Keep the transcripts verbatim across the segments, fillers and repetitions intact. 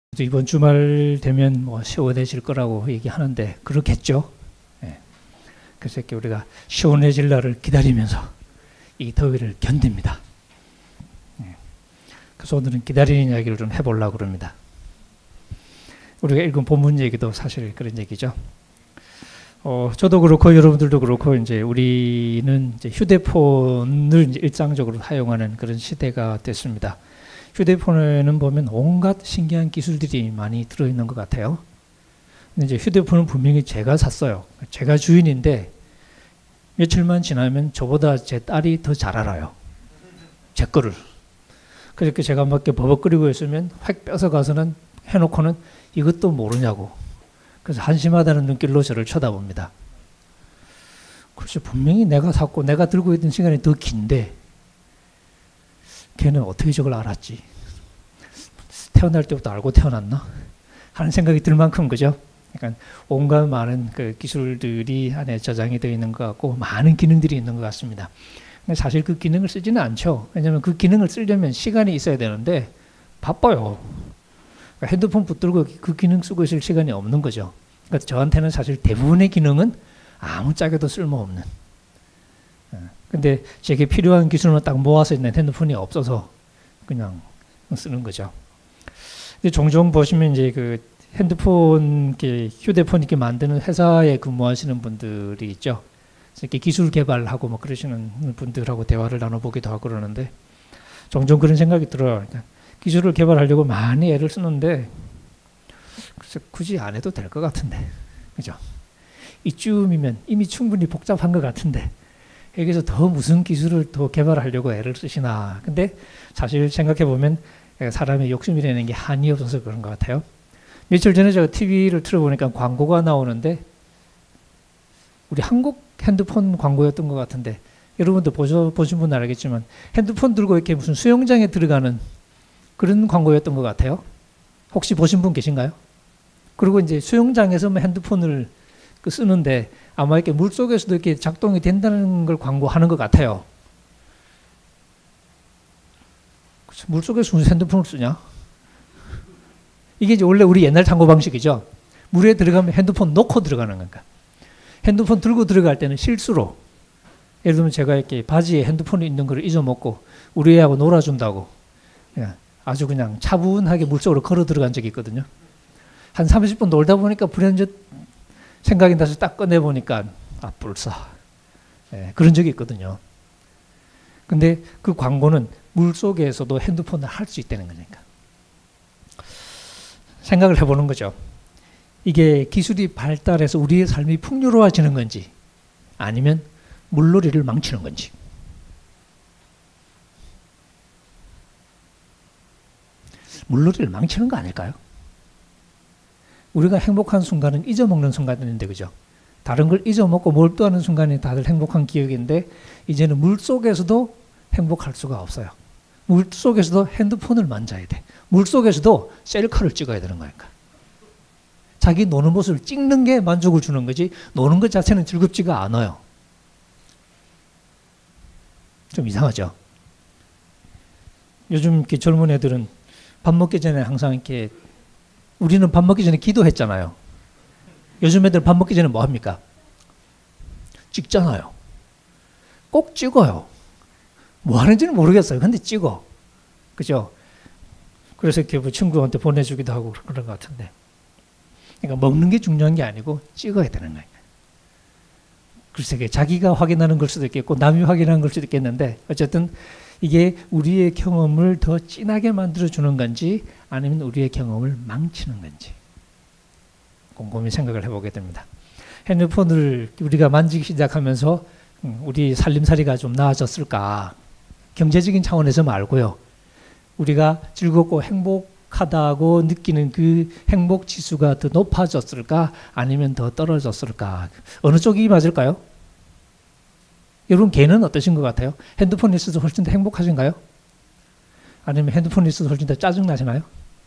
이번 주말 되면 뭐 시원해질 거라고 얘기하는데 그렇겠죠. 예. 그래서 이렇게 우리가 시원해질 날을 기다리면서 이 더위를 견딥니다. 예. 그래서 오늘은 기다리는 이야기를 좀 해보려고 합니다. 우리가 읽은 본문 얘기도 사실 그런 얘기죠. 어, 저도 그렇고 여러분들도 그렇고 이제 우리는 이제 휴대폰을 이제 일상적으로 사용하는 그런 시대가 됐습니다. 휴대폰에는 보면 온갖 신기한 기술들이 많이 들어있는 것 같아요. 근데 이제 휴대폰은 분명히 제가 샀어요. 제가 주인인데 며칠만 지나면 저보다 제 딸이 더 잘 알아요. 제 거를. 그렇게 제가 막 버벅거리고 있으면 확 뺏어가서는 해놓고는 이것도 모르냐고. 그래서 한심하다는 눈길로 저를 쳐다봅니다. 그래서 분명히 내가 샀고 내가 들고 있던 시간이 더 긴데 걔는 어떻게 저걸 알았지? 태어날 때부터 알고 태어났나? 하는 생각이 들 만큼 그죠? 그러니까 온갖 많은 그 기술들이 안에 저장이 되어 있는 것 같고 많은 기능들이 있는 것 같습니다. 근데 사실 그 기능을 쓰지는 않죠. 왜냐하면 그 기능을 쓰려면 시간이 있어야 되는데 바빠요. 그러니까 핸드폰 붙들고 그 기능 쓰고 있을 시간이 없는 거죠. 그러니까 저한테는 사실 대부분의 기능은 아무짝에도 쓸모없는. 근데 제게 필요한 기술만 딱 모아서 있는 핸드폰이 없어서 그냥 쓰는 거죠. 근데 종종 보시면 이제 그 핸드폰, 이렇게 휴대폰 이렇게 만드는 회사에 근무하시는 분들이 있죠. 이렇게 기술 개발하고 뭐 그러시는 분들하고 대화를 나눠보기도 하고 그러는데 종종 그런 생각이 들어요. 그러니까 기술을 개발하려고 많이 애를 쓰는데 글쎄 굳이 안 해도 될 것 같은데, 그죠? 이쯤이면 이미 충분히 복잡한 것 같은데 여기서 더 무슨 기술을 더 개발하려고 애를 쓰시나. 근데 사실 생각해보면 사람의 욕심이라는 게 한이 없어서 그런 것 같아요. 며칠 전에 제가 티비를 틀어보니까 광고가 나오는데 우리 한국 핸드폰 광고였던 것 같은데 여러분도 보셔, 보신 분은 알겠지만 핸드폰 들고 이렇게 무슨 수영장에 들어가는 그런 광고였던 것 같아요. 혹시 보신 분 계신가요? 그리고 이제 수영장에서 핸드폰을 그 쓰는데 아마 이렇게 물 속에서도 이렇게 작동이 된다는 걸 광고하는 것 같아요. 물 속에서 무슨 핸드폰을 쓰냐? 이게 이제 원래 우리 옛날 탐구 방식이죠. 물에 들어가면 핸드폰 놓고 들어가는 거니까. 핸드폰 들고 들어갈 때는 실수로, 예를 들면 제가 이렇게 바지에 핸드폰이 있는 걸 잊어먹고 우리 애하고 놀아준다고 그냥 아주 그냥 차분하게 물속으로 걸어 들어간 적이 있거든요. 한 삼십 분 놀다 보니까 불현듯 생각이 나서 딱 꺼내보니까 아 불사. 예, 그런 적이 있거든요. 근데 그 광고는 물속에서도 핸드폰을 할 수 있다는 거니까. 생각을 해보는 거죠. 이게 기술이 발달해서 우리의 삶이 풍요로워지는 건지 아니면 물놀이를 망치는 건지. 물놀이를 망치는 거 아닐까요? 우리가 행복한 순간은 잊어먹는 순간인데, 그죠? 다른 걸 잊어먹고 몰두하는 순간이 다들 행복한 기억인데 이제는 물속에서도 행복할 수가 없어요. 물속에서도 핸드폰을 만져야 돼. 물속에서도 셀카를 찍어야 되는 거니까. 자기 노는 모습을 찍는 게 만족을 주는 거지 노는 것 자체는 즐겁지가 않아요. 좀 이상하죠? 요즘 이렇게 젊은 애들은 밥 먹기 전에 항상 이렇게, 우리는 밥 먹기 전에 기도했잖아요. 요즘 애들 밥 먹기 전에 뭐 합니까? 찍잖아요. 꼭 찍어요. 뭐 하는지는 모르겠어요. 근데 찍어. 그죠? 그래서 이렇게 뭐 친구한테 보내주기도 하고 그런 것 같은데. 그러니까 먹는 게 중요한 게 아니고 찍어야 되는 거예요. 글쎄, 자기가 확인하는 걸 수도 있겠고 남이 확인하는 걸 수도 있겠는데 어쨌든 이게 우리의 경험을 더 진하게 만들어주는 건지 아니면 우리의 경험을 망치는 건지 곰곰이 생각을 해보게 됩니다. 핸드폰을 우리가 만지기 시작하면서 우리 살림살이가 좀 나아졌을까? 경제적인 차원에서 말고요. 우리가 즐겁고 행복하다고 느끼는 그 행복 지수가 더 높아졌을까? 아니면 더 떨어졌을까? 어느 쪽이 맞을까요? 여러분 개는 어떠신 것 같아요? 핸드폰이 있어서 훨씬 더 행복하신가요? 아니면 핸드폰이 있어서 훨씬 더 짜증나시나요?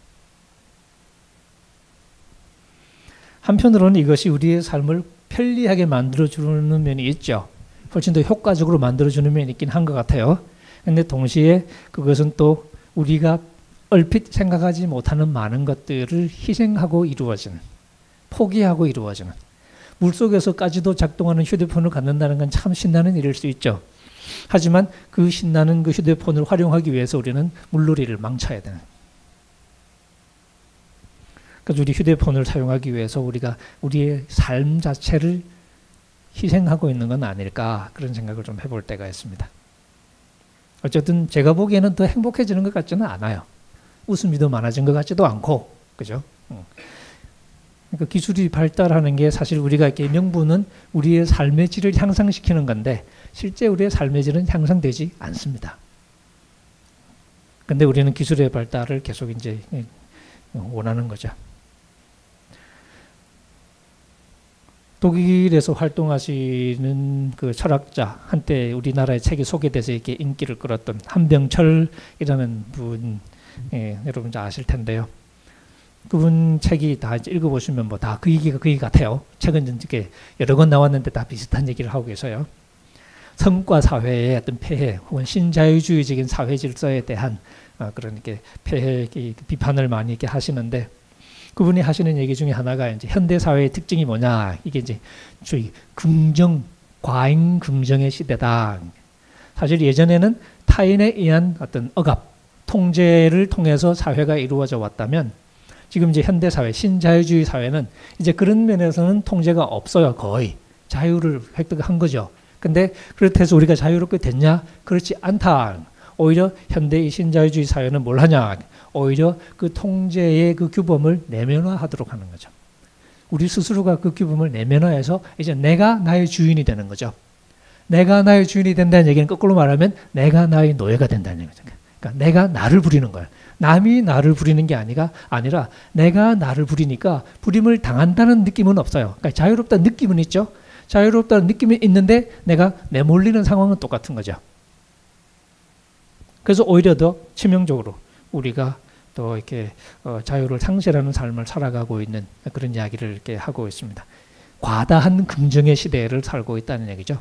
한편으로는 이것이 우리의 삶을 편리하게 만들어주는 면이 있죠. 훨씬 더 효과적으로 만들어주는 면이 있긴 한 것 같아요. 그런데 동시에 그것은 또 우리가 얼핏 생각하지 못하는 많은 것들을 희생하고 이루어지는, 포기하고 이루어지는, 물속에서까지도 작동하는 휴대폰을 갖는다는 건 참 신나는 일일 수 있죠. 하지만 그 신나는 그 휴대폰을 활용하기 위해서 우리는 물놀이를 망쳐야 되는. 그래서 우리 휴대폰을 사용하기 위해서 우리가 우리의 삶 자체를 희생하고 있는 건 아닐까, 그런 생각을 좀 해볼 때가 있습니다. 어쨌든 제가 보기에는 더 행복해지는 것 같지는 않아요. 웃음이 더 많아진 것 같지도 않고, 그죠? 그러니까 기술이 발달하는 게 사실 우리가 이렇게 명분은 우리의 삶의 질을 향상시키는 건데 실제 우리의 삶의 질은 향상되지 않습니다. 근데 우리는 기술의 발달을 계속 이제 원하는 거죠. 독일에서 활동하시는 그 철학자, 한때 우리나라의 책이 소개돼서 이렇게 인기를 끌었던 한병철이라는 분, 예, 여러분 잘 아실 텐데요. 그분 책이 다 읽어보시면 뭐 다 그 얘기가 그 얘기 같아요. 책은 이렇게 여러 권 나왔는데 다 비슷한 얘기를 하고 계세요. 성과 사회의 어떤 폐해 혹은 신자유주의적인 사회 질서에 대한 어, 그런 이렇게 폐해 비판을 많이 이렇게 하시는데, 그분이 하시는 얘기 중에 하나가 이제 현대 사회의 특징이 뭐냐, 이게 이제 주의 긍정, 과잉 긍정의 시대다. 사실 예전에는 타인에 의한 어떤 억압, 통제를 통해서 사회가 이루어져 왔다면 지금 이제 현대 사회, 신자유주의 사회는 이제 그런 면에서는 통제가 없어요. 거의 자유를 획득한 거죠. 근데 그렇다 해서 우리가 자유롭게 됐냐? 그렇지 않다. 오히려 현대의 신자유주의 사회는 뭘 하냐? 오히려 그 통제의 그 규범을 내면화하도록 하는 거죠. 우리 스스로가 그 규범을 내면화해서 이제 내가 나의 주인이 되는 거죠. 내가 나의 주인이 된다는 얘기는 거꾸로 말하면 내가 나의 노예가 된다는 거죠. 그러니까 내가 나를 부리는 거예요. 남이 나를 부리는 게 아니라, 아니라 내가 나를 부리니까 부림을 당한다는 느낌은 없어요. 그러니까 자유롭다는 느낌은 있죠. 자유롭다는 느낌이 있는데 내가 내몰리는 상황은 똑같은 거죠. 그래서 오히려 더 치명적으로 우리가 또 이렇게 어, 자유를 상실하는 삶을 살아가고 있는 그런 이야기를 이렇게 하고 있습니다. 과다한 긍정의 시대를 살고 있다는 얘기죠.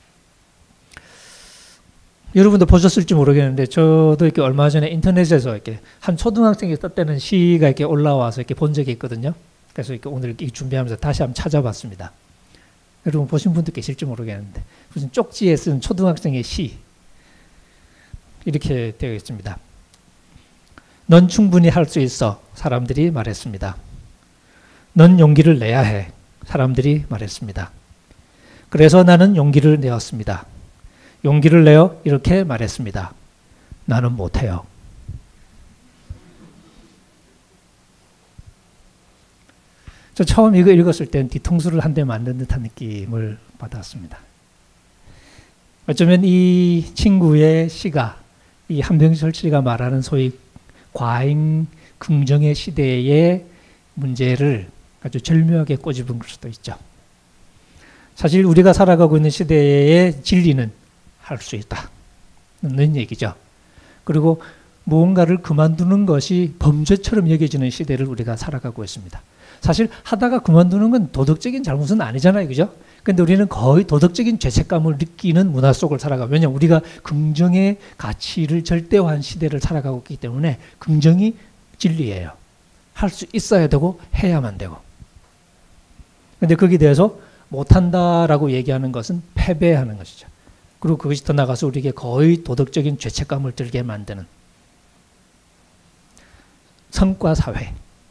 여러분도 보셨을지 모르겠는데 저도 이렇게 얼마 전에 인터넷에서 이렇게 한 초등학생이 썼다는 시가 이렇게 올라와서 이렇게 본 적이 있거든요. 그래서 이렇게 오늘 이렇게 준비하면서 다시 한번 찾아봤습니다. 여러분 보신 분도 계실지 모르겠는데 무슨 쪽지에 쓴 초등학생의 시 이렇게 되어 있습니다. 넌 충분히 할 수 있어. 사람들이 말했습니다. 넌 용기를 내야 해. 사람들이 말했습니다. 그래서 나는 용기를 내었습니다. 용기를 내어 이렇게 말했습니다. 나는 못해요. 저 처음 이거 읽었을 땐 뒤통수를 한 대 맞는 듯한 느낌을 받았습니다. 어쩌면 이 친구의 시가, 이 한병철 씨가 말하는 소위 과잉 긍정의 시대의 문제를 아주 절묘하게 꼬집은 걸 수도 있죠. 사실 우리가 살아가고 있는 시대의 진리는 할 수 있다는 얘기죠. 그리고 무언가를 그만두는 것이 범죄처럼 여겨지는 시대를 우리가 살아가고 있습니다. 사실 하다가 그만두는 건 도덕적인 잘못은 아니잖아요. 그죠? 근데 우리는 거의 도덕적인 죄책감을 느끼는 문화 속을 살아가고, 왜냐하면 우리가 긍정의 가치를 절대화한 시대를 살아가고 있기 때문에 긍정이 진리예요. 할 수 있어야 되고 해야만 되고. 근데 거기에 대해서 못한다라고 얘기하는 것은 패배하는 것이죠. 그리고 그것이 더 나가서 우리에게 거의 도덕적인 죄책감을 들게 만드는 성과사회의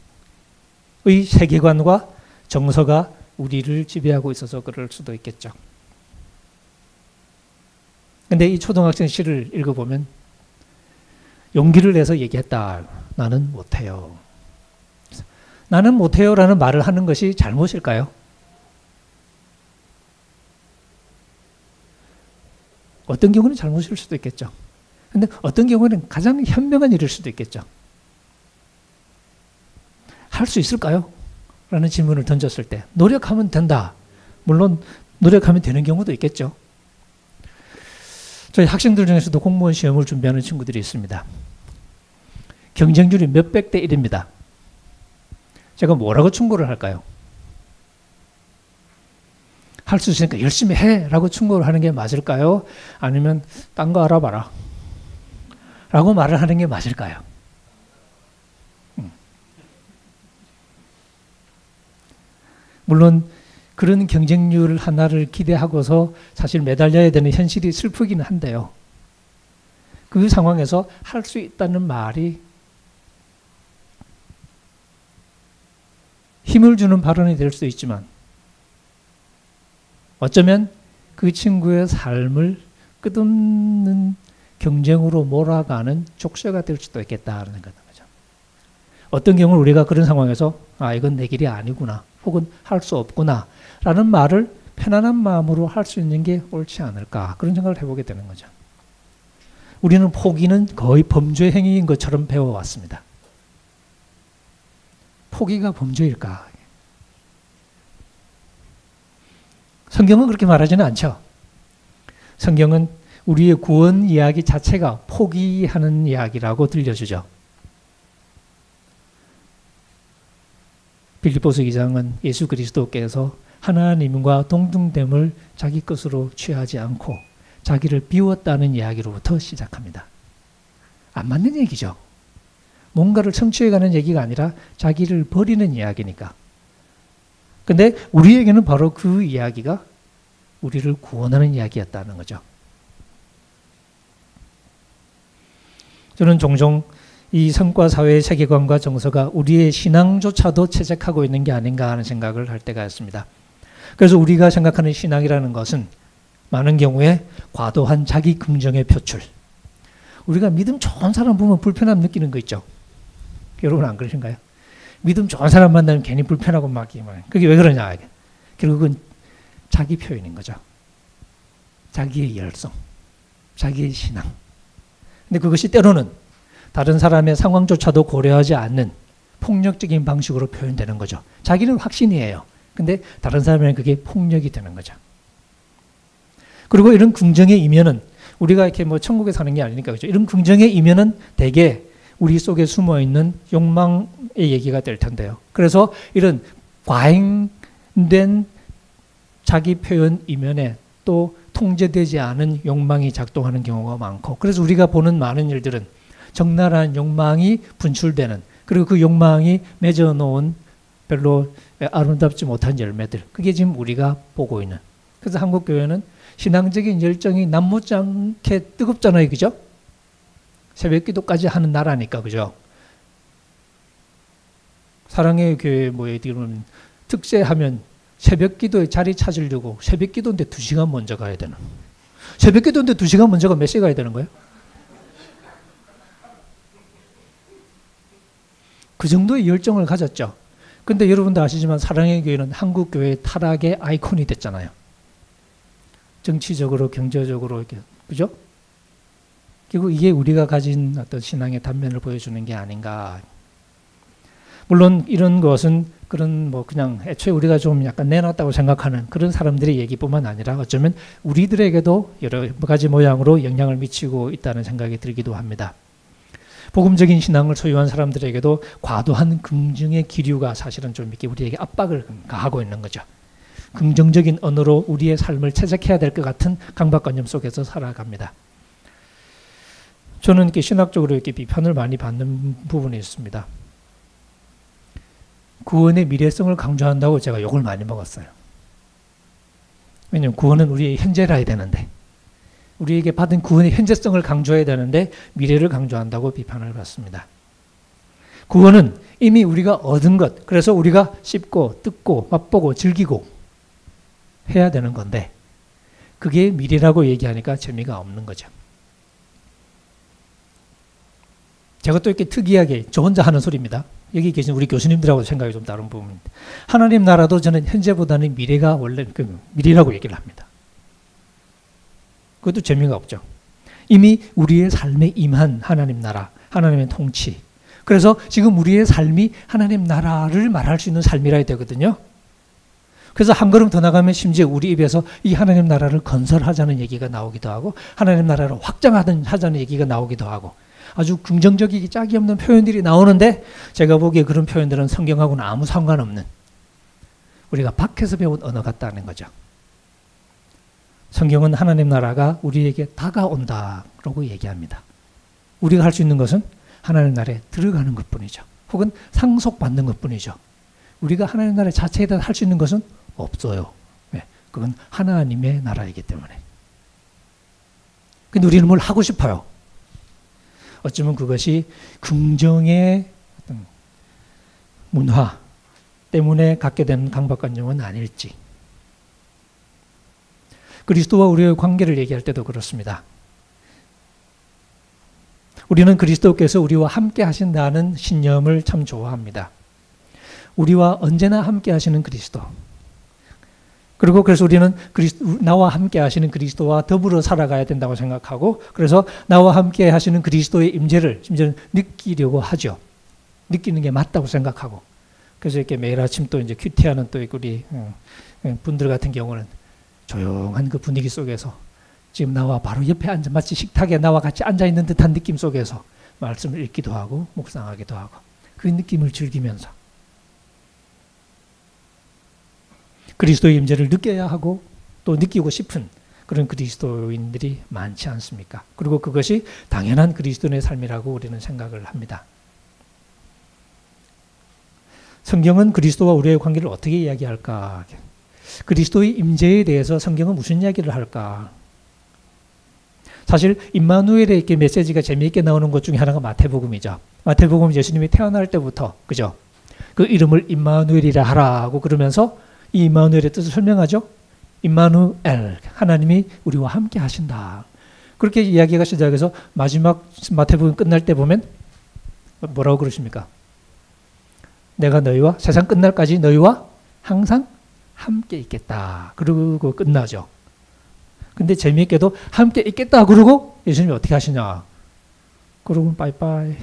세계관과 정서가 우리를 지배하고 있어서 그럴 수도 있겠죠. 근데 이 초등학생 시를 읽어보면 용기를 내서 얘기했다. 나는 못해요. 나는 못해요라는 말을 하는 것이 잘못일까요? 어떤 경우는 잘못일 수도 있겠죠. 근데 어떤 경우는 가장 현명한 일일 수도 있겠죠. 할 수 있을까요? 라는 질문을 던졌을 때 노력하면 된다. 물론 노력하면 되는 경우도 있겠죠. 저희 학생들 중에서도 공무원 시험을 준비하는 친구들이 있습니다. 경쟁률이 몇백 대 일입니다. 제가 뭐라고 충고를 할까요? 할 수 있으니까 열심히 해 라고 충고를 하는 게 맞을까요? 아니면 딴 거 알아봐라 라고 말을 하는 게 맞을까요? 물론 그런 경쟁률 하나를 기대하고서 사실 매달려야 되는 현실이 슬프기는 한데요. 그 상황에서 할 수 있다는 말이 힘을 주는 발언이 될 수도 있지만 어쩌면 그 친구의 삶을 끝없는 경쟁으로 몰아가는 족쇄가 될 수도 있겠다는 거죠. 어떤 경우는 우리가 그런 상황에서 아 이건 내 길이 아니구나 혹은 할 수 없구나 라는 말을 편안한 마음으로 할 수 있는 게 옳지 않을까 그런 생각을 해보게 되는 거죠. 우리는 포기는 거의 범죄 행위인 것처럼 배워왔습니다. 포기가 범죄일까? 성경은 그렇게 말하지는 않죠. 성경은 우리의 구원 이야기 자체가 포기하는 이야기라고 들려주죠. 빌립보서 이 장은 예수 그리스도께서 하나님과 동등됨을 자기 것으로 취하지 않고 자기를 비웠다는 이야기로부터 시작합니다. 안 맞는 얘기죠. 뭔가를 성취해가는 얘기가 아니라 자기를 버리는 이야기니까. 근데 우리에게는 바로 그 이야기가 우리를 구원하는 이야기였다는 거죠. 저는 종종 이 성과사회의 세계관과 정서가 우리의 신앙조차도 채색하고 있는 게 아닌가 하는 생각을 할 때가 있습니다. 그래서 우리가 생각하는 신앙이라는 것은 많은 경우에 과도한 자기 긍정의 표출. 우리가 믿음 좋은 사람 보면 불편함 느끼는 거 있죠. 여러분 안 그러신가요? 믿음 좋은 사람 만나면 괜히 불편하고 막 그게 왜 그러냐. 결국은 자기 표현인 거죠. 자기의 열성, 자기의 신앙. 근데 그것이 때로는 다른 사람의 상황조차도 고려하지 않는 폭력적인 방식으로 표현되는 거죠. 자기는 확신이에요. 근데 다른 사람에는 그게 폭력이 되는 거죠. 그리고 이런 긍정의 이면은 우리가 이렇게 뭐 천국에 사는 게 아니니까 그죠. 이런 긍정의 이면은 대개 우리 속에 숨어 있는 욕망의 얘기가 될 텐데요. 그래서 이런 과잉된 자기 표현 이면에 또 통제되지 않은 욕망이 작동하는 경우가 많고, 그래서 우리가 보는 많은 일들은 적나라한 욕망이 분출되는, 그리고 그 욕망이 맺어놓은 별로 아름답지 못한 열매들, 그게 지금 우리가 보고 있는. 그래서 한국교회는 신앙적인 열정이 남못지 않게 뜨겁잖아요. 그죠? 새벽 기도까지 하는 나라니까. 그죠? 사랑의 교회 뭐 예를 들면 특세하면 새벽 기도에 자리 찾으려고 새벽 기도인데 두 시간 먼저 가야 되는. 새벽 기도인데 두 시간 먼저 가 몇 시에 가야 되는 거예요? 그 정도의 열정을 가졌죠. 근데 여러분도 아시지만 사랑의 교회는 한국 교회의 타락의 아이콘이 됐잖아요. 정치적으로, 경제적으로 이렇게, 그죠? 결국 이게 우리가 가진 어떤 신앙의 단면을 보여주는 게 아닌가. 물론 이런 것은 그런 뭐 그냥 애초에 우리가 좀 약간 내놨다고 생각하는 그런 사람들의 얘기뿐만 아니라 어쩌면 우리들에게도 여러 가지 모양으로 영향을 미치고 있다는 생각이 들기도 합니다. 복음적인 신앙을 소유한 사람들에게도 과도한 긍정의 기류가 사실은 좀 이렇게 우리에게 압박을 가하고 있는 거죠. 긍정적인 언어로 우리의 삶을 채색해야 될 것 같은 강박관념 속에서 살아갑니다. 저는 이렇게 신학적으로 이렇게 비판을 많이 받는 부분이 있습니다. 구원의 미래성을 강조한다고 제가 욕을 많이 먹었어요. 왜냐하면 구원은 우리의 현재라 해야 되는데, 우리에게 받은 구원의 현재성을 강조해야 되는데 미래를 강조한다고 비판을 받습니다. 구원은 이미 우리가 얻은 것, 그래서 우리가 씹고 뜯고 맛보고 즐기고 해야 되는 건데 그게 미래라고 얘기하니까 재미가 없는 거죠. 제가 또 이렇게 특이하게 저 혼자 하는 소리입니다. 여기 계신 우리 교수님들하고 생각이 좀 다른 부분입니다. 하나님 나라도 저는 현재보다는 미래가 원래 그 미래라고 얘기를 합니다. 그것도 재미가 없죠. 이미 우리의 삶에 임한 하나님 나라, 하나님의 통치. 그래서 지금 우리의 삶이 하나님 나라를 말할 수 있는 삶이라 해야 되거든요. 그래서 한 걸음 더 나가면 심지어 우리 입에서 이 하나님 나라를 건설하자는 얘기가 나오기도 하고 하나님 나라를 확장하자는 얘기가 나오기도 하고 아주 긍정적이기 짝이 없는 표현들이 나오는데 제가 보기에 그런 표현들은 성경하고는 아무 상관없는 우리가 밖에서 배운 언어 같다는 거죠. 성경은 하나님 나라가 우리에게 다가온다라고 얘기합니다. 우리가 할 수 있는 것은 하나님 나라에 들어가는 것뿐이죠. 혹은 상속받는 것뿐이죠. 우리가 하나님 나라 자체에 대해 할 수 있는 것은 없어요. 네, 그건 하나님의 나라이기 때문에. 근데 우리는 뭘 하고 싶어요. 어쩌면 그것이 긍정의 어떤 문화 때문에 갖게 되는 강박관념은 아닐지. 그리스도와 우리의 관계를 얘기할 때도 그렇습니다. 우리는 그리스도께서 우리와 함께 하신다는 신념을 참 좋아합니다. 우리와 언제나 함께 하시는 그리스도. 그리고 그래서 우리는 그리스도, 나와 함께 하시는 그리스도와 더불어 살아가야 된다고 생각하고, 그래서 나와 함께 하시는 그리스도의 임재를 심지어는 느끼려고 하죠. 느끼는 게 맞다고 생각하고. 그래서 이렇게 매일 아침 또 이제 큐티하는 또 우리 분들 같은 경우는 조용한 그 분위기 속에서 지금 나와 바로 옆에 앉아 마치 식탁에 나와 같이 앉아 있는 듯한 느낌 속에서 말씀을 읽기도 하고 묵상하기도 하고 그 느낌을 즐기면서 그리스도의 임재를 느껴야 하고 또 느끼고 싶은 그런 그리스도인들이 많지 않습니까? 그리고 그것이 당연한 그리스도인의 삶이라고 우리는 생각을 합니다. 성경은 그리스도와 우리의 관계를 어떻게 이야기할까? 그리스도의 임재에 대해서 성경은 무슨 이야기를 할까? 사실 임마누엘의 이렇게 메시지가 재미있게 나오는 것 중에 하나가 마태복음이죠. 마태복음 예수님이 태어날 때부터 그죠? 그 이름을 임마누엘이라 하라고 그러면서 이 임마누엘의 뜻을 설명하죠. 임마누엘, 하나님이 우리와 함께 하신다. 그렇게 이야기가 시작해서 마지막 마태복음 끝날 때 보면 뭐라고 그러십니까? 내가 너희와 세상 끝날까지 너희와 항상 함께 있겠다. 그러고 끝나죠. 근데 재미있게도 함께 있겠다 그러고 예수님이 어떻게 하시냐. 그러고 빠이빠이.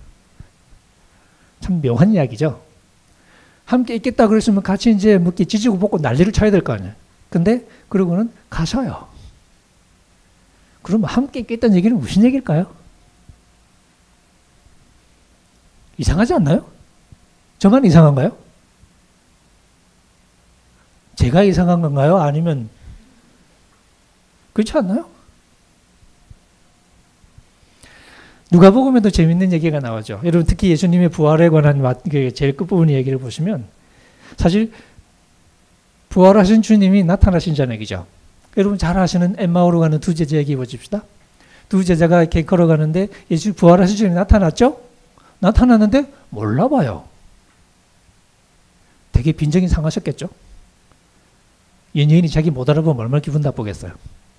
참 묘한 이야기죠. 함께 있겠다 그랬으면 같이 이제 뭐 지지고 볶고 난리를 쳐야 될 거 아니에요. 근데 그러고는 가셔요. 그러면 함께 있겠다는 얘기는 무슨 얘기일까요? 이상하지 않나요? 저만 이상한가요? 제가 이상한 건가요? 아니면 그렇지 않나요? 누가복음에도 재밌는 얘기가 나오죠. 여러분 특히 예수님의 부활에 관한 제일 끝부분 얘기를 보시면 사실 부활하신 주님이 나타나신 저녁이죠. 여러분 잘 아시는 엠마오로 가는 두 제자 얘기 보십시다. 두 제자가 이렇게 걸어가는데 예수 부활하신 주님이 나타났죠? 나타났는데 몰라봐요. 되게 빈정이 상하셨겠죠? 연예인이 자기 못 알아보면 얼마나 기분 나쁘겠어요.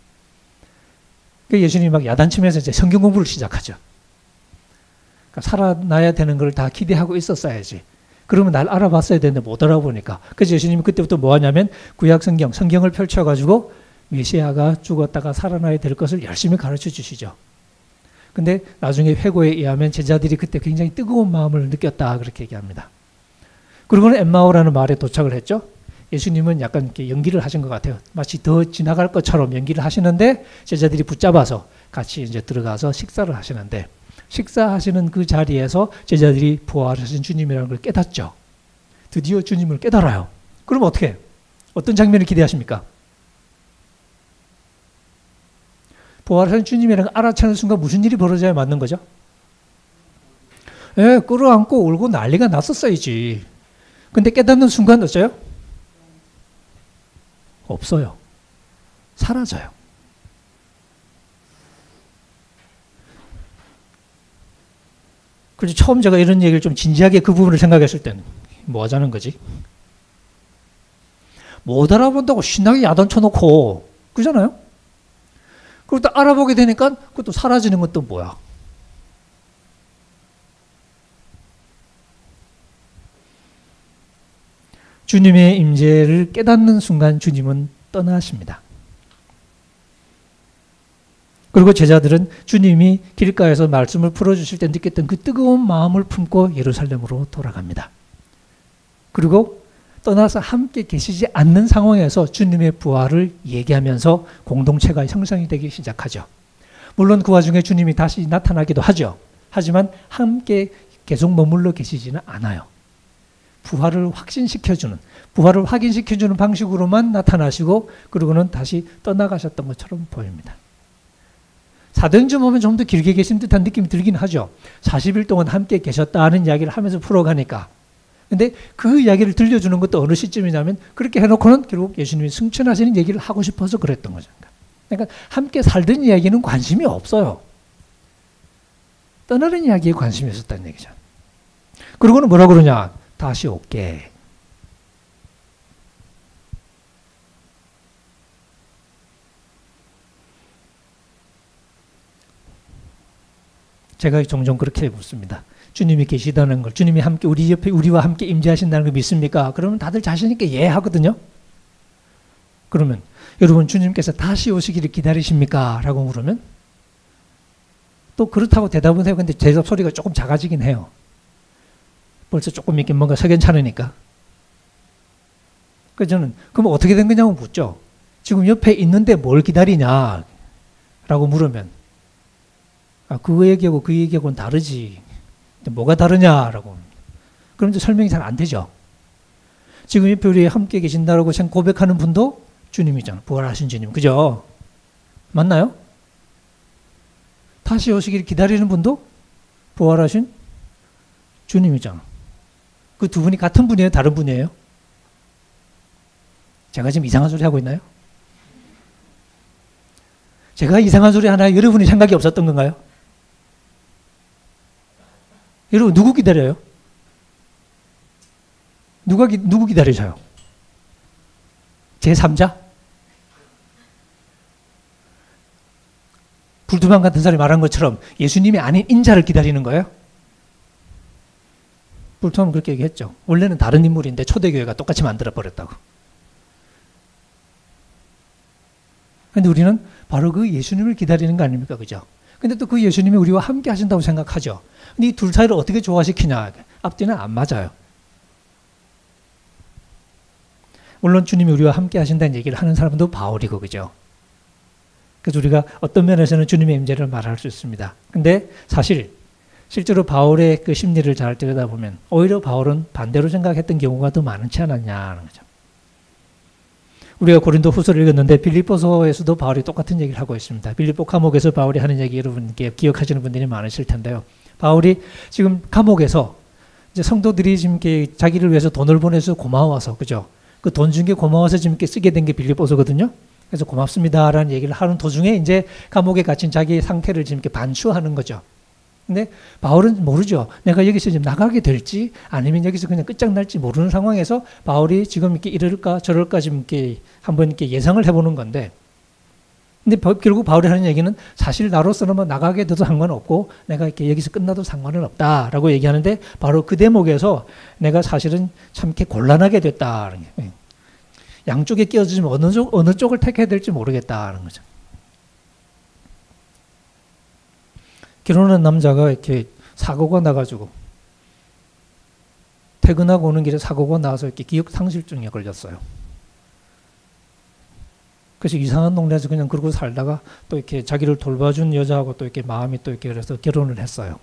그러니까 예수님이 막 야단치면서 이제 성경 공부를 시작하죠. 그러니까 살아나야 되는 걸 다 기대하고 있었어야지. 그러면 날 알아봤어야 되는데 못 알아보니까. 그래서 예수님이 그때부터 뭐 하냐면 구약 성경, 성경을 펼쳐가지고 메시아가 죽었다가 살아나야 될 것을 열심히 가르쳐 주시죠. 근데 나중에 회고에 의하면 제자들이 그때 굉장히 뜨거운 마음을 느꼈다 그렇게 얘기합니다. 그리고는 엠마오라는 마을에 도착을 했죠. 예수님은 약간 이렇게 연기를 하신 것 같아요. 마치 더 지나갈 것처럼 연기를 하시는데 제자들이 붙잡아서 같이 이제 들어가서 식사를 하시는데 식사하시는 그 자리에서 제자들이 부활하신 주님이라는 걸 깨닫죠. 드디어 주님을 깨달아요. 그럼 어떻게? 어떤 장면을 기대하십니까? 부활하신 주님이라는 걸 알아차는 순간 무슨 일이 벌어져야 맞는 거죠? 예, 끌어안고 울고 난리가 났었어야지. 근데 깨닫는 순간 어쩌요? 없어요. 사라져요. 그래서 처음 제가 이런 얘기를 좀 진지하게 그 부분을 생각했을 때는 뭐 하자는 거지? 못 알아본다고 신나게 야단 쳐놓고 그러잖아요? 그리고 또 알아보게 되니까 그것도 사라지는 건 또 뭐야? 주님의 임재를 깨닫는 순간 주님은 떠나십니다. 그리고 제자들은 주님이 길가에서 말씀을 풀어주실 때 느꼈던 그 뜨거운 마음을 품고 예루살렘으로 돌아갑니다. 그리고 떠나서 함께 계시지 않는 상황에서 주님의 부활을 얘기하면서 공동체가 형성이 되기 시작하죠. 물론 그 와중에 주님이 다시 나타나기도 하죠. 하지만 함께 계속 머물러 계시지는 않아요. 부활을 확신시켜주는, 부활을 확인시켜주는 방식으로만 나타나시고 그러고는 다시 떠나가셨던 것처럼 보입니다. 사도행전 보면 좀 더 길게 계신 듯한 느낌이 들긴 하죠. 사십 일 동안 함께 계셨다는 이야기를 하면서 풀어가니까 근데 그 이야기를 들려주는 것도 어느 시점이냐면 그렇게 해놓고는 결국 예수님이 승천하시는 얘기를 하고 싶어서 그랬던 거죠. 그러니까 함께 살던 이야기는 관심이 없어요. 떠나는 이야기에 관심이 있었다는 얘기죠. 그러고는 뭐라 그러냐? 다시 올게. 제가 종종 그렇게 묻습니다. 주님이 계시다는 걸, 주님이 함께 우리 옆에 우리와 함께 임재하신다는 걸 믿습니까? 그러면 다들 자신 있게 예 하거든요. 그러면 여러분 주님께서 다시 오시기를 기다리십니까? 라고 물으면 또 그렇다고 대답은 해요. 근데 대답 소리가 조금 작아지긴 해요. 벌써 조금 있긴 뭔가 석연찮으니까. 그래서 저는 그럼 어떻게 된 거냐고 묻죠. 지금 옆에 있는데 뭘 기다리냐? 라고 물으면 아, 그 얘기하고 그 얘기하고는 다르지. 뭐가 다르냐라고. 그럼 이제 설명이 잘 안 되죠. 지금 옆에 우리 함께 계신다라고 고백하는 분도 주님이잖아. 부활하신 주님. 그죠? 맞나요? 다시 오시기를 기다리는 분도 부활하신 주님이잖아. 그 두 분이 같은 분이에요? 다른 분이에요? 제가 지금 이상한 소리 하고 있나요? 제가 이상한 소리 하나 여러분이 생각이 없었던 건가요? 여러분 누구 기다려요? 누가 기, 누구 기다리셔요? 제삼자? 불두방 같은 사람이 말한 것처럼 예수님이 아닌 인자를 기다리는 거예요? 불두방은 그렇게 얘기했죠. 원래는 다른 인물인데 초대교회가 똑같이 만들어버렸다고. 근데 우리는 바로 그 예수님을 기다리는 거 아닙니까? 그죠? 근데 또 그 예수님이 우리와 함께 하신다고 생각하죠. 근데 이 둘 사이를 어떻게 조화시키냐? 앞뒤는 안 맞아요. 물론 주님이 우리와 함께 하신다는 얘기를 하는 사람도 바울이고, 그죠? 그래서 우리가 어떤 면에서는 주님의 임재를 말할 수 있습니다. 근데 사실 실제로 바울의 그 심리를 잘 들여다보면 오히려 바울은 반대로 생각했던 경우가 더 많지 않았냐는 거죠. 우리가 고린도 후서를 읽었는데 빌립보서에서도 바울이 똑같은 얘기를 하고 있습니다. 빌립보 감옥에서 바울이 하는 얘기 여러분께 기억하시는 분들이 많으실 텐데요. 바울이 지금 감옥에서 이제 성도들이 지금 자기를 위해서 돈을 보내서 고마워서, 그죠? 그 돈 준 게 고마워서 지금 쓰게 된 게 빌립보서거든요. 그래서 고맙습니다라는 얘기를 하는 도중에 이제 감옥에 갇힌 자기의 상태를 지금 이렇게 반추하는 거죠. 근데 바울은 모르죠. 내가 여기서 지금 나가게 될지 아니면 여기서 그냥 끝장날지 모르는 상황에서 바울이 지금 이렇게 이럴까 저럴까 지금 이렇게 한번 이렇게 예상을 해보는 건데, 근데 결국 바울이 하는 얘기는 사실 나로서는 뭐 나가게 돼도 상관없고 내가 이렇게 여기서 끝나도 상관은 없다라고 얘기하는데, 바로 그 대목에서 내가 사실은 참 이렇게 곤란하게 됐다는 게, 양쪽에 끼어지면 어느 쪽 어느 쪽을 택해야 될지 모르겠다는 거죠. 결혼한 남자가 이렇게 사고가 나가지고 퇴근하고 오는 길에 사고가 나서 이렇게 기억 상실증에 걸렸어요. 그래서 이상한 동네에서 그냥 그러고 살다가 또 이렇게 자기를 돌봐준 여자하고 또 이렇게 마음이 또 이렇게 그래서 결혼을 했어요.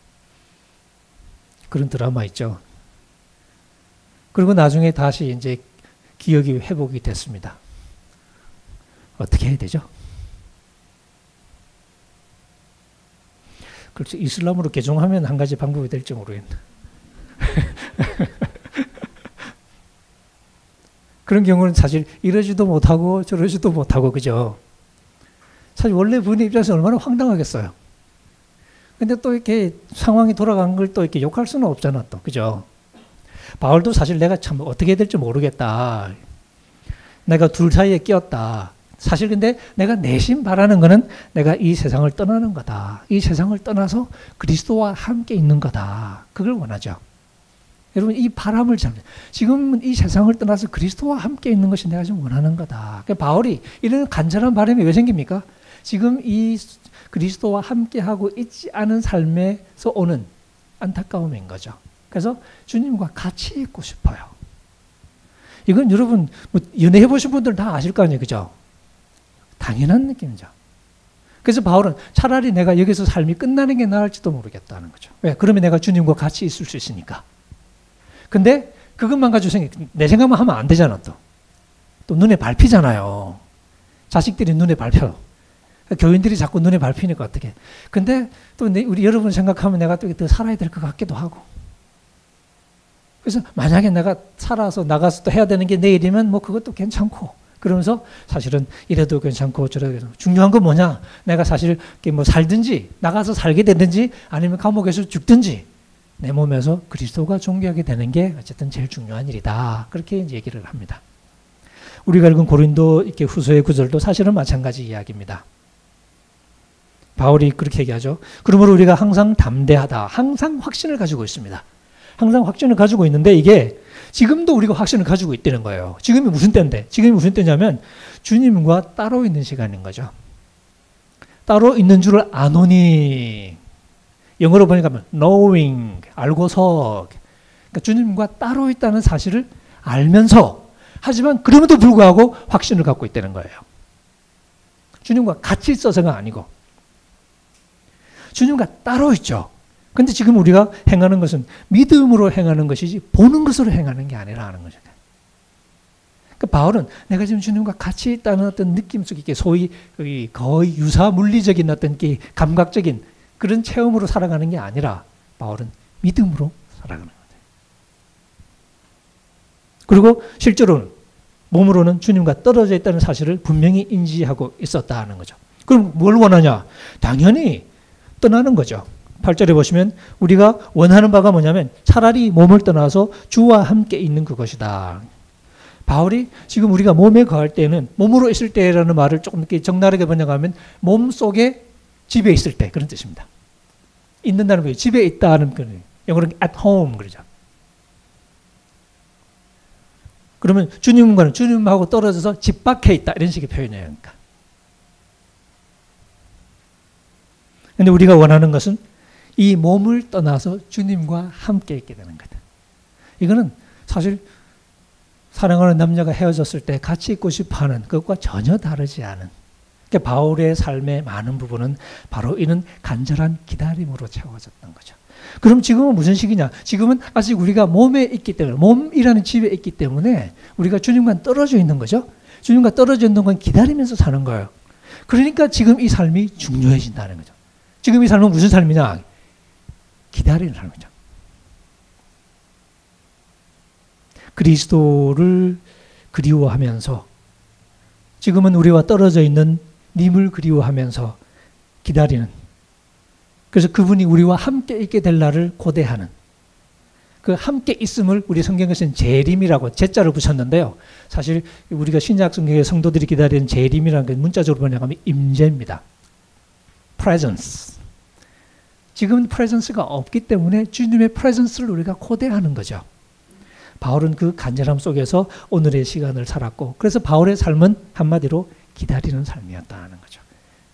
그런 드라마 있죠. 그리고 나중에 다시 이제 기억이 회복이 됐습니다. 어떻게 해야 되죠? 그렇죠. 이슬람으로 개종하면 한 가지 방법이 될지 모르겠네. 그런 경우는 사실 이러지도 못하고 저러지도 못하고, 그죠? 사실 원래 부인의 입장에서 얼마나 황당하겠어요. 근데 또 이렇게 상황이 돌아간 걸 또 이렇게 욕할 수는 없잖아, 또. 그죠? 바울도 사실 내가 참 어떻게 해야 될지 모르겠다. 내가 둘 사이에 끼었다. 사실 근데 내가 내심 바라는 거는 내가 이 세상을 떠나는 거다. 이 세상을 떠나서 그리스도와 함께 있는 거다. 그걸 원하죠. 여러분 이 바람을 잘, 지금은 이 세상을 떠나서 그리스도와 함께 있는 것이 내가 지금 원하는 거다. 그러니까 바울이 이런 간절한 바람이 왜 생깁니까? 지금 이 그리스도와 함께하고 있지 않은 삶에서 오는 안타까움인 거죠. 그래서 주님과 같이 있고 싶어요. 이건 여러분 뭐 연애해 보신 분들은 다 아실 거 아니에요, 그죠? 당연한 느낌이죠. 그래서 바울은 차라리 내가 여기서 삶이 끝나는 게 나을지도 모르겠다는 거죠. 왜? 그러면 내가 주님과 같이 있을 수 있으니까. 근데 그것만 가지고 생각, 내 생각만 하면 안 되잖아, 또. 또 눈에 밟히잖아요. 자식들이 눈에 밟혀. 교인들이 자꾸 눈에 밟히니까 어떻게. 근데 또 우리 여러분 생각하면 내가 또 더 살아야 될 것 같기도 하고. 그래서 만약에 내가 살아서 나가서 또 해야 되는 게 내일이면 뭐 그것도 괜찮고, 그러면서 사실은 이래도 괜찮고 저래도 괜찮고, 중요한 건 뭐냐? 내가 사실 뭐 살든지 나가서 살게 되든지 아니면 감옥에서 죽든지 내 몸에서 그리스도가 존귀하게 되는 게 어쨌든 제일 중요한 일이다. 그렇게 얘기를 합니다. 우리가 읽은 고린도 이렇게 후서의 구절도 사실은 마찬가지 이야기입니다. 바울이 그렇게 얘기하죠. 그러므로 우리가 항상 담대하다. 항상 확신을 가지고 있습니다. 항상 확신을 가지고 있는데 이게 지금도 우리가 확신을 가지고 있다는 거예요. 지금이 무슨 때인데? 지금이 무슨 때냐면 주님과 따로 있는 시간인 거죠. 따로 있는 줄을 아노니. 영어로 보니까 knowing, 알고서. 그러니까 주님과 따로 있다는 사실을 알면서, 하지만 그럼에도 불구하고 확신을 갖고 있다는 거예요. 주님과 같이 있어서가 아니고 주님과 따로 있죠. 근데 지금 우리가 행하는 것은 믿음으로 행하는 것이지 보는 것으로 행하는 게 아니라는 거죠. 그러니까 바울은 내가 지금 주님과 같이 있다는 어떤 느낌 속에 소위 거의 유사 물리적인 어떤 감각적인 그런 체험으로 살아가는 게 아니라 바울은 믿음으로 살아가는 거예요. 그리고 실제로는 몸으로는 주님과 떨어져 있다는 사실을 분명히 인지하고 있었다는 거죠. 그럼 뭘 원하냐? 당연히 떠나는 거죠. 팔 절에 보시면 우리가 원하는 바가 뭐냐면 차라리 몸을 떠나서 주와 함께 있는 그것이다. 바울이 지금 우리가 몸에 거할 때는 몸으로 있을 때라는 말을 조금 이렇게 적나라하게 번역하면 몸 속에 집에 있을 때 그런 뜻입니다. 있는다는 거예요. 집에 있다는 거예요. 영어로는 at home 그러죠. 그러면 주님과는 주님하고 떨어져서 집 밖에 있다 이런 식의 표현이에요. 그러니까. 근데 우리가 원하는 것은 이 몸을 떠나서 주님과 함께 있게 되는 거다. 이거는 사실 사랑하는 남녀가 헤어졌을 때 같이 있고 싶어하는 그것과 전혀 다르지 않은, 그러니까 바울의 삶의 많은 부분은 바로 이런 간절한 기다림으로 채워졌던 거죠. 그럼 지금은 무슨 시기냐? 지금은 아직 우리가 몸에 있기 때문에, 몸이라는 집에 있기 때문에 우리가 주님과 떨어져 있는 거죠. 주님과 떨어져 있는 건 기다리면서 사는 거예요. 그러니까 지금 이 삶이 중요해진다는 거죠. 지금 이 삶은 무슨 삶이냐? 기다리는 삶이죠. 그리스도를 그리워하면서, 지금은 우리와 떨어져 있는 님을 그리워하면서 기다리는, 그래서 그분이 우리와 함께 있게 될 날을 고대하는, 그 함께 있음을 우리 성경에서는 재림이라고 제자를 붙였는데요. 사실 우리가 신약 성경의 성도들이 기다리는 재림이라는 게 문자적으로 번역하면 임재입니다. presence. 지금은 presence가 없기 때문에 주님의 presence를 우리가 고대하는 거죠. 바울은 그 간절함 속에서 오늘의 시간을 살았고, 그래서 바울의 삶은 한마디로 기다리는 삶이었다는 거죠.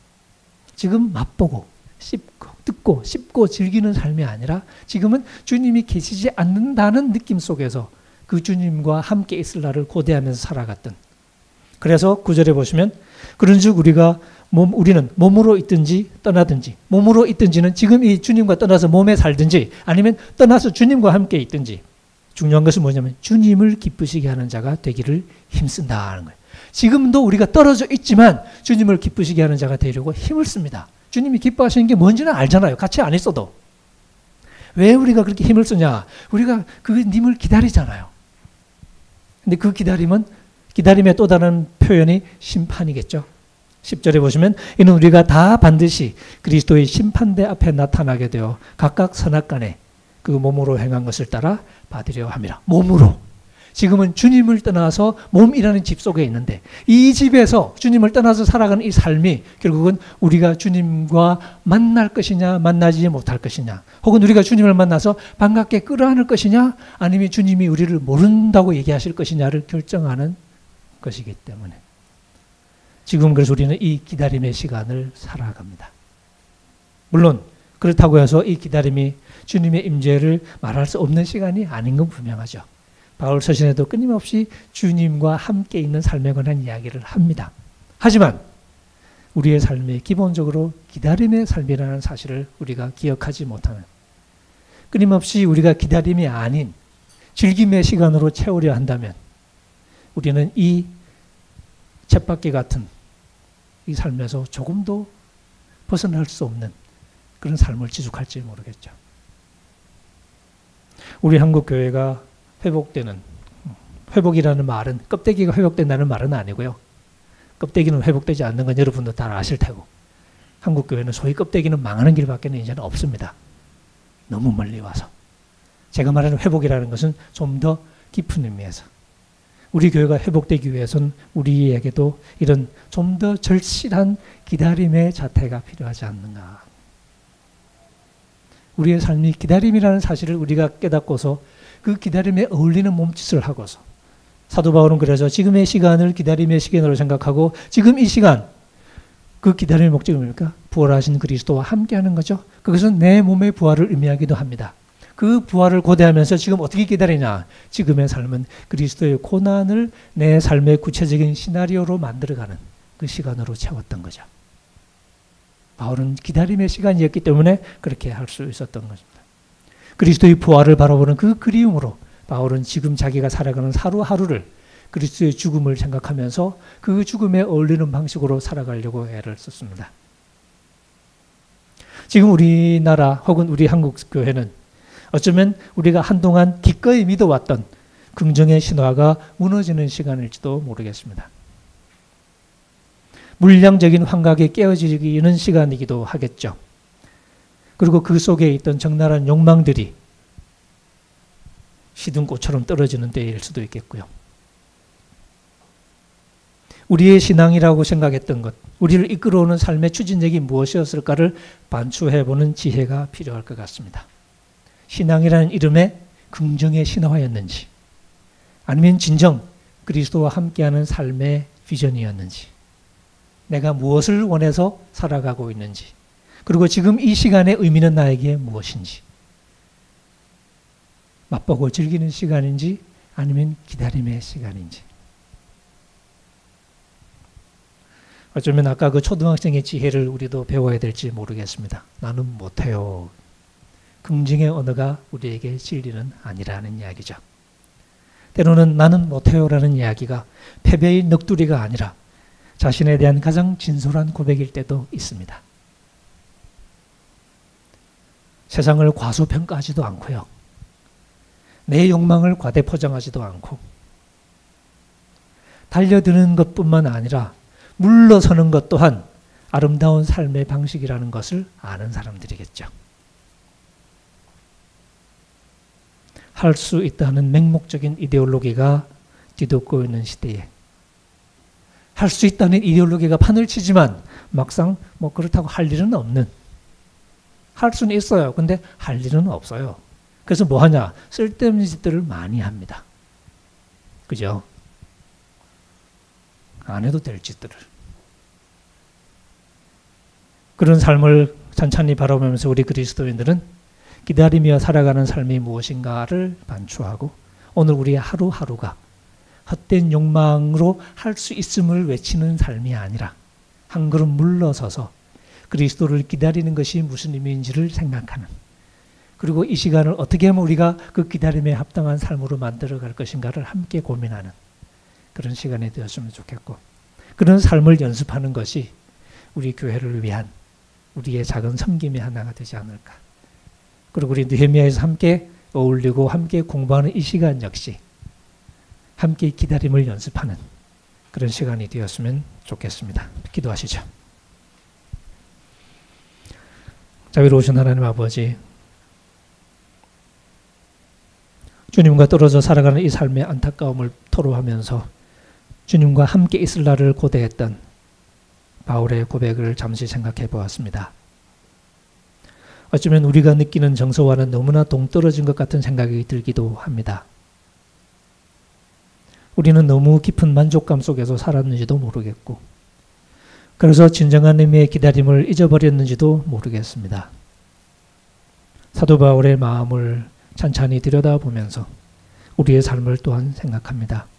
지금 맛보고 씹고 듣고 씹고 즐기는 삶이 아니라 지금은 주님이 계시지 않는다는 느낌 속에서 그 주님과 함께 있을 날을 고대하면서 살아갔던. 그래서 구절에 보시면 그런즉 우리가 몸, 우리는 몸으로 있든지 떠나든지, 몸으로 있든지는 지금 이 주님과 떠나서 몸에 살든지 아니면 떠나서 주님과 함께 있든지, 중요한 것은 뭐냐면 주님을 기쁘시게 하는 자가 되기를 힘쓴다는 거예요. 지금도 우리가 떨어져 있지만 주님을 기쁘시게 하는 자가 되려고 힘을 씁니다. 주님이 기뻐하시는 게 뭔지는 알잖아요. 같이 안 있어도. 왜 우리가 그렇게 힘을 쓰냐? 우리가 그 님을 기다리잖아요. 근데 그 기다림은, 기다림의 또 다른 표현이 심판이겠죠. 십 절에 보시면 이는 우리가 다 반드시 그리스도의 심판대 앞에 나타나게 되어 각각 선악간에 그 몸으로 행한 것을 따라 받으려 함이라. 몸으로. 지금은 주님을 떠나서 몸이라는 집 속에 있는데 이 집에서 주님을 떠나서 살아가는 이 삶이 결국은 우리가 주님과 만날 것이냐 만나지 못할 것이냐, 혹은 우리가 주님을 만나서 반갑게 끌어안을 것이냐 아니면 주님이 우리를 모른다고 얘기하실 것이냐를 결정하는 것이기 때문에 지금 그래서 우리는 이 기다림의 시간을 살아갑니다. 물론 그렇다고 해서 이 기다림이 주님의 임재를 말할 수 없는 시간이 아닌 건 분명하죠. 바울 서신에도 끊임없이 주님과 함께 있는 삶에 관한 이야기를 합니다. 하지만 우리의 삶이 기본적으로 기다림의 삶이라는 사실을 우리가 기억하지 못하는, 끊임없이 우리가 기다림이 아닌 즐김의 시간으로 채우려 한다면 우리는 이 쳇바퀴 같은 이 삶에서 조금도 벗어날 수 없는 그런 삶을 지속할지 모르겠죠. 우리 한국교회가 회복되는, 회복이라는 말은 껍데기가 회복된다는 말은 아니고요. 껍데기는 회복되지 않는 건 여러분도 다 아실 테고, 한국교회는 소위 껍데기는 망하는 길밖에 이제는 없습니다. 너무 멀리 와서. 제가 말하는 회복이라는 것은 좀 더 깊은 의미에서 우리 교회가 회복되기 위해서는 우리에게도 이런 좀 더 절실한 기다림의 자태가 필요하지 않는가. 우리의 삶이 기다림이라는 사실을 우리가 깨닫고서 그 기다림에 어울리는 몸짓을 하고서, 사도 바울은 그래서 지금의 시간을 기다림의 시간으로 생각하고, 지금 이 시간, 그 기다림의 목적이 뭡니까? 부활하신 그리스도와 함께하는 거죠. 그것은 내 몸의 부활을 의미하기도 합니다. 그 부활을 고대하면서 지금 어떻게 기다리냐? 지금의 삶은 그리스도의 고난을 내 삶의 구체적인 시나리오로 만들어가는 그 시간으로 채웠던 거죠. 바울은 기다림의 시간이었기 때문에 그렇게 할 수 있었던 것입니다. 그리스도의 부활을 바라보는 그 그리움으로 바울은 지금 자기가 살아가는 하루하루를 그리스도의 죽음을 생각하면서 그 죽음에 어울리는 방식으로 살아가려고 애를 썼습니다. 지금 우리나라 혹은 우리 한국 교회는 어쩌면 우리가 한동안 기꺼이 믿어왔던 긍정의 신화가 무너지는 시간일지도 모르겠습니다. 물량적인 환각에 깨어지는 시간이기도 하겠죠. 그리고 그 속에 있던 적나라한 욕망들이 시든 꽃처럼 떨어지는 때일 수도 있겠고요. 우리의 신앙이라고 생각했던 것, 우리를 이끌어오는 삶의 추진력이 무엇이었을까를 반추해보는 지혜가 필요할 것 같습니다. 신앙이라는 이름의 긍정의 신화였는지, 아니면 진정 그리스도와 함께하는 삶의 비전이었는지, 내가 무엇을 원해서 살아가고 있는지, 그리고 지금 이 시간의 의미는 나에게 무엇인지, 맛보고 즐기는 시간인지 아니면 기다림의 시간인지. 어쩌면 아까 그 초등학생의 지혜를 우리도 배워야 될지 모르겠습니다. 나는 못해요. 긍정의 언어가 우리에게 진리는 아니라는 이야기죠. 때로는 나는 못해요라는 이야기가 패배의 넋두리가 아니라 자신에 대한 가장 진솔한 고백일 때도 있습니다. 세상을 과소평가하지도 않고요. 내 욕망을 과대포장하지도 않고, 달려드는 것뿐만 아니라 물러서는 것 또한 아름다운 삶의 방식이라는 것을 아는 사람들이겠죠. 할 수 있다는 맹목적인 이데올로기가 뒤덮고 있는 시대에 할 수 있다는 이데올로기가 판을 치지만 막상 뭐 그렇다고 할 일은 없는, 할 수는 있어요. 근데 할 일은 없어요. 그래서 뭐 하냐? 쓸데없는 짓들을 많이 합니다. 그죠? 안 해도 될 짓들을. 그런 삶을 찬찬히 바라보면서 우리 그리스도인들은 기다리며 살아가는 삶이 무엇인가를 반추하고, 오늘 우리의 하루하루가 헛된 욕망으로 할 수 있음을 외치는 삶이 아니라 한 걸음 물러서서 그리스도를 기다리는 것이 무슨 의미인지를 생각하는, 그리고 이 시간을 어떻게 하면 우리가 그 기다림에 합당한 삶으로 만들어갈 것인가를 함께 고민하는 그런 시간이 되었으면 좋겠고, 그런 삶을 연습하는 것이 우리 교회를 위한 우리의 작은 섬김의 하나가 되지 않을까. 그리고 우리 느헤미야에서 함께 어울리고 함께 공부하는 이 시간 역시 함께 기다림을 연습하는 그런 시간이 되었으면 좋겠습니다. 기도하시죠. 자비로우신 하나님 아버지, 주님과 떨어져 살아가는 이 삶의 안타까움을 토로하면서 주님과 함께 있을 날을 고대했던 바울의 고백을 잠시 생각해 보았습니다. 어쩌면 우리가 느끼는 정서와는 너무나 동떨어진 것 같은 생각이 들기도 합니다. 우리는 너무 깊은 만족감 속에서 살았는지도 모르겠고, 그래서 진정한 의미의 기다림을 잊어버렸는지도 모르겠습니다. 사도 바울의 마음을 찬찬히 들여다보면서 우리의 삶을 또한 생각합니다.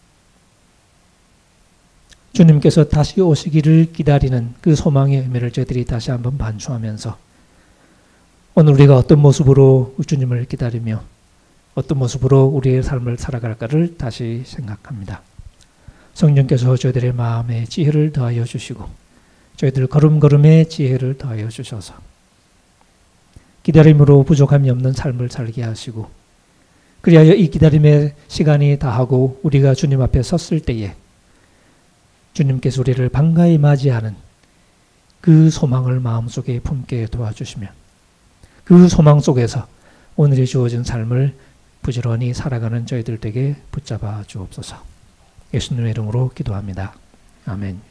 주님께서 다시 오시기를 기다리는 그 소망의 의미를 저희들이 다시 한번 반추하면서 오늘 우리가 어떤 모습으로 주님을 기다리며 어떤 모습으로 우리의 삶을 살아갈까를 다시 생각합니다. 성령께서 저희들의 마음에 지혜를 더하여 주시고 저희들 걸음걸음에 지혜를 더하여 주셔서 기다림으로 부족함이 없는 삶을 살게 하시고 그리하여 이 기다림의 시간이 다하고 우리가 주님 앞에 섰을 때에 주님께서 우리를 반가이 맞이하는 그 소망을 마음속에 품게 도와주시며 그 소망 속에서 오늘이 주어진 삶을 부지런히 살아가는 저희들 되게 붙잡아 주옵소서. 예수님의 이름으로 기도합니다. 아멘.